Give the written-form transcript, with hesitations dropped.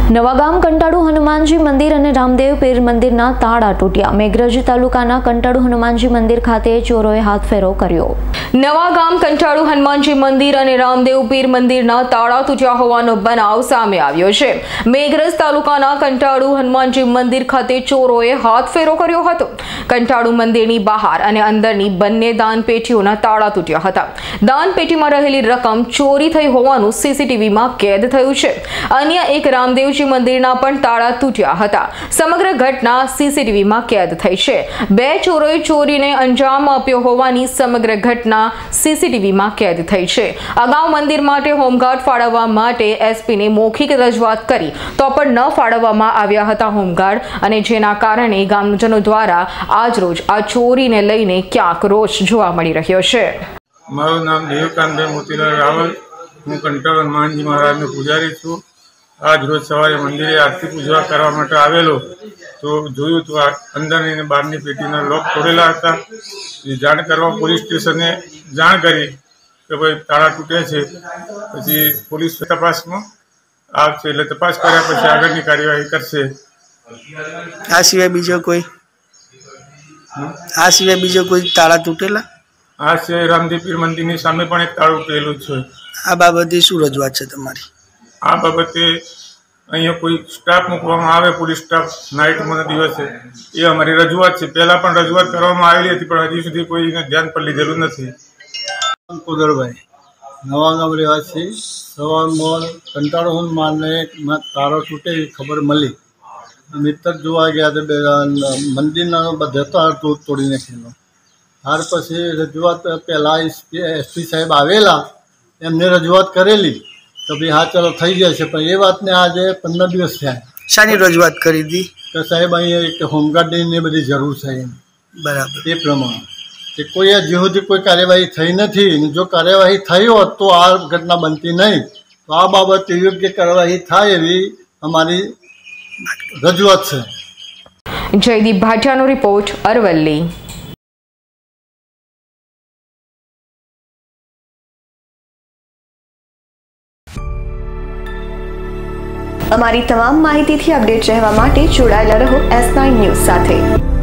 નવાગામ કંટાળુ હનુમાનજી મંદિર અને રામદેવ પીર મંદિરના તાળા તૂટ્યા। મેઘરજ તાલુકાના કંટાળુ હનુમાનજી મંદિર ખાતે ચોરોએ હાથફેરો કર્યો। નવાગામ કંટાળુ હનુમાનજી મંદિર અને રામદેવ પીર મંદિરના તાળા તૂટ્યા હોવાનો બનાવ સામે આવ્યો છે। મેઘરજ તાલુકાના કંટાળુ હનુમાનજી મંદિર ખાતે ચોરોએ હાથફેરો કર્યો હતો। કંટાળુ મંદિરની બહાર અને અંદરની બંને દાનપેટીઓના તાળા તૂટ્યા હતા। દાનપેટીમાં રહેલી રકમ ચોરી થઈ હોવાનું સીસીટીવીમાં કેદ થયું છે। અન્ય એક રામદેવ મંદિરના પણ તાળા તૂટ્યા હતા। સમગ્ર ઘટના સીસીટીવીમાં કેદ થઈ છે। બે ચોરોએ ચોરીને અંજામ આપ્યો હોવાની સમગ્ર ઘટના સીસીટીવીમાં કેદ થઈ છે। અગાઉ મંદિર માટે હોમગાર્ડ ફાળવવા માટે એસપીને મૌખિક રજૂઆત કરી તો પણ ન ફાળવવામાં આવ્યા હતા હોમગાર્ડ, અને જેના કારણે ગામજનો દ્વારા આજરોજ આ ચોરીને લઈને ક્યાંક રોષ જોવા મળી રહ્યો છે। મારું નામ દેવકાંતભાઈ મોતીલાલ રાવલ, હું કંટાળુ હનુમાનજી મહારાજનો પૂજારી છું। આજ રોજ સવારે મંદિરે આરતી પૂજા કરવા માટે આવેલો તો જોયું તો અંદરની અને બહારની પેટીના લોક તોડેલા હતા। જાણ કરવા પોલીસ સ્ટેશને જાણ કરી કે ભાઈ તાળા તૂટે છે, પછી પોલીસ તપાસમાં આવશે, એટલે તપાસ કર્યા પછી આગળની કાર્યવાહી કરશે। આ સિવાય બીજો કોઈ તાળા તૂટેલા? આ સિવાય રામદેવ પીર મંદિરની સામે પણ એક તાળું તૂટેલું છે। આ બાબતે શું રજૂઆત છે તમારી? આ બાબતે અહીંયા કોઈ સ્ટાફ મૂકવામાં આવે, પોલીસ સ્ટાફ નાઇટમાં દિવસે, એ અમારી રજૂઆત છે। પહેલાં પણ રજૂઆત કરવામાં આવેલી હતી પણ હજી સુધી કોઈને ધ્યાન પર લીધેલું નથી। કુદરભાઈ, નવાગામ રહેવાસી। સવારમાં કંટાળુ હનુમાનને તારો તૂટે એવી ખબર મળી। મિત્ર જોવા ગયા તો મંદિરના બધા તાર તોડી નાખેલો। ત્યાર પછી રજૂઆત પહેલાં એસપી સાહેબ આવેલા, એમને રજૂઆત કરેલી તો ભાઈ હા ચાલો થઈ જશે, પણ એ વાતને આજે 15 દિવસ થયા। શાની રજૂઆત કરી હતી? કે સાહેબ અહીંયા એક હોમગાર્ડની બધી જરૂર છે એમ। બરાબર, એ પ્રમાણે કે કોઈ હજી સુધી કોઈ કાર્યવાહી થઈ નથી। જો કાર્યવાહી થઈ હોત તો આ ઘટના બનતી નહીં। તો આ બાબતે યોગ્ય કાર્યવાહી થાય એવી અમારી રજૂઆત છે। જયદીપ ભાટિયાનો રિપોર્ટ, અરવલ્લી। અમારી તમામ માહિતીથી અપડેટ રહેવા માટે જોડાયેલા રહો S9 ન્યૂઝ સાથે।